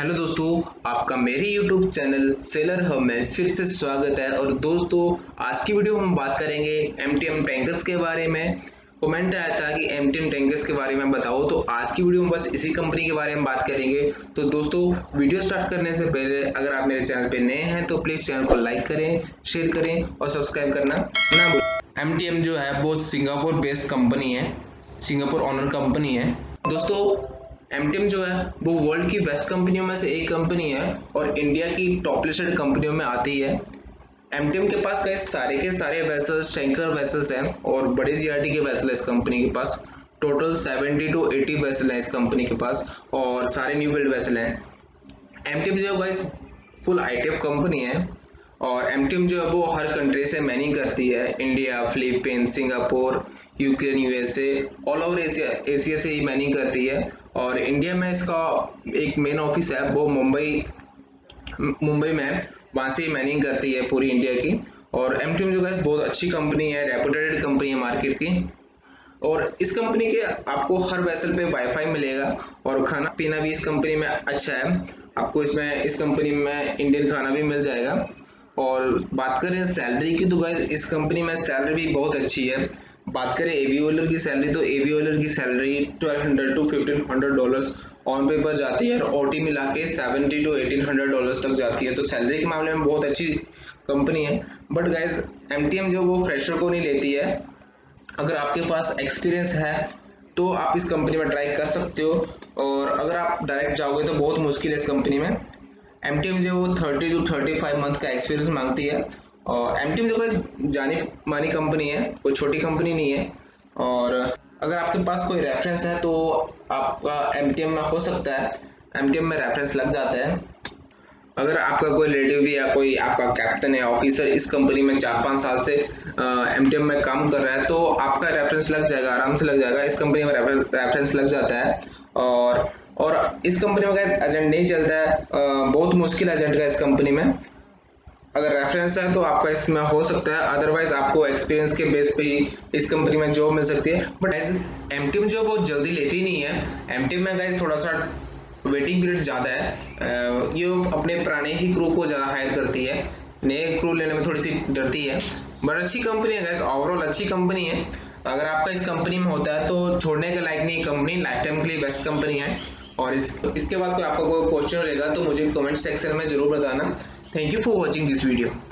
Hello दोस्तों, आपका मेरे YouTube चैनल सेलर हब में फिर से स्वागत है। और दोस्तों, आज की वीडियो हम बात करेंगे MTM टैंकर्स के बारे में। कमेंट आया था कि MTM टैंकर्स के बारे में बताओ, तो आज की वीडियो में बस इसी कंपनी के बारे में बात करेंगे। तो दोस्तों, वीडियो स्टार्ट करने से पहले अगर आप मेरे चैनल पर नए हैं तो प्लीज़ चैनल को लाइक करें, शेयर करें और सब्सक्राइब करना ना भूलें। MTM जो है वो सिंगापुर बेस्ड कंपनी है, सिंगापुर ओनर कंपनी है। दोस्तों, MTM जो है वो वर्ल्ड की बेस्ट कंपनियों में से एक कंपनी है और इंडिया की टॉप लिस्टेड कंपनियों में आती है। MTM के पास कई सारे के सारे वेसल्स, टैंकर वेसल्स हैं और बड़े जीआरटी के वेसल है इस कंपनी के पास। टोटल 70 to 80 वेसल है इस कंपनी के पास और सारे न्यू बिल्ड वेसल हैं। MTM जो है गाइस फुल ITF कंपनी है और MTM जो है वो हर कंट्री से मैनिंग करती है। India, Philippine, Singapore, Ukraine, USA, all over Asia से ही मैनिंग करती है। और इंडिया में इसका एक मेन ऑफिस है वो मुंबई में, वहाँ से मैनिंग करती है पूरी इंडिया की। और MTM जो गाइस बहुत अच्छी कंपनी है, रेपुटेड कंपनी है मार्केट की। और इस कंपनी के आपको हर वेसल पे वाईफाई मिलेगा और खाना पीना भी इस कंपनी में अच्छा है। आपको इस कंपनी में इंडियन खाना भी मिल जाएगा। और बात करें सैलरी की तो गाइस इस कंपनी में सैलरी भी बहुत अच्छी है। बात करें एवियोलर की सैलरी, तो एवियोलर की सैलरी $1200 to $1500 ऑन पेपर जाती है और OT मिला के $70 to $1800 तक जाती है। तो सैलरी के मामले में बहुत अच्छी कंपनी है। बट गाइस MTM जो वो फ्रेशर को नहीं लेती है। अगर आपके पास एक्सपीरियंस है तो आप इस कंपनी में ट्राई कर सकते हो, और अगर आप डायरेक्ट जाओगे तो बहुत मुश्किल है इस कंपनी में। MTM जो वो 30 to 35 मंथ का एक्सपीरियंस मांगती है। और MTM जो कोई जानी मानी कंपनी है, कोई छोटी कंपनी नहीं है। और अगर आपके पास कोई रेफरेंस है तो आपका MTM में हो सकता है, MTM में रेफरेंस लग जाता है। अगर आपका कोई रिलेटिव या कोई आपका कैप्टन है, ऑफिसर इस कंपनी में 4-5 साल से MTM में काम कर रहा है तो आपका रेफरेंस लग जाएगा, आराम से लग जाएगा। इस कंपनी में रेफरेंस लग जाता है। और इस कंपनी में गाइस एजेंट नहीं चलता है, बहुत मुश्किल एजेंट का इस कंपनी में। अगर रेफरेंस है तो आपका इसमें हो सकता है, अदरवाइज आपको एक्सपीरियंस के बेस पे ही इस कंपनी में जॉब मिल सकती है। बट MTM जो बहुत जल्दी लेती नहीं है। MTM में गाइस थोड़ा सा वेटिंग पीरियड ज़्यादा है। ये अपने पुराने ही क्रू को ज़्यादा हायर करती है, नए क्रू लेने में थोड़ी सी डरती है। बट अच्छी कंपनी है गाइस, ओवरऑल अच्छी कंपनी है। अगर आपका इस कंपनी में होता है तो छोड़ने के लायक नहीं, कंपनी लाइफ टाइम के लिए बेस्ट कंपनी है। और इसके बाद कोई आपका कोई क्वेश्चन रहेगा तो मुझे कमेंट सेक्शन में ज़रूर बताना। Thank you for watching this video.